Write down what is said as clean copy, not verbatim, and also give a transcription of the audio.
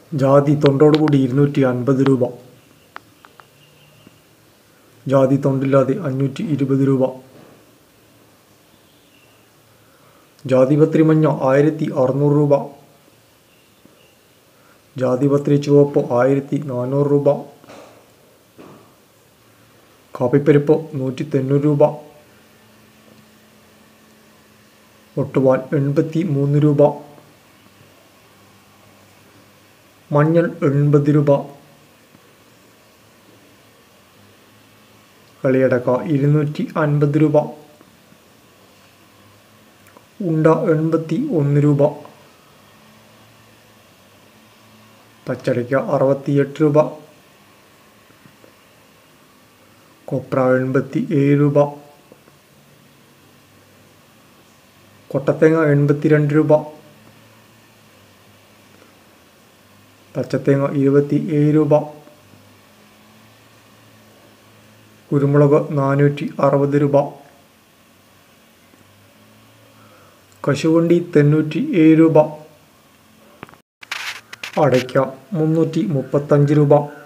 ജാതി തൊണ്ടോടുകൂടി 250 രൂപ. ജാതി തൊണ്ടില്ലാതെ 520 രൂപ. ജാതിപത്രി മഞ്ഞ 1600 രൂപ. ജാതിപത്രി ചുവപ്പ് 1400 രൂപ. കാപ്പിപ്പരിപ്പ് 190 രൂപ. ഒട്ടുപാൽ 83 രൂപ. മഞ്ഞൾ 80 രൂപ. കളിയടക്ക 250 രൂപ. ഉണ്ട 81 രൂപ. പച്ചടയ്ക്ക 68 രൂപ. കൊപ്ര 87 രൂപ. കൊട്ടത്തേങ്ങ 82 രൂപ. പച്ചത്തേങ്ങ 27 രൂപ. കുരുമുളക് 460 രൂപ. കശുവണ്ടി 97 രൂപ. അടയ്ക്ക 335 രൂപ.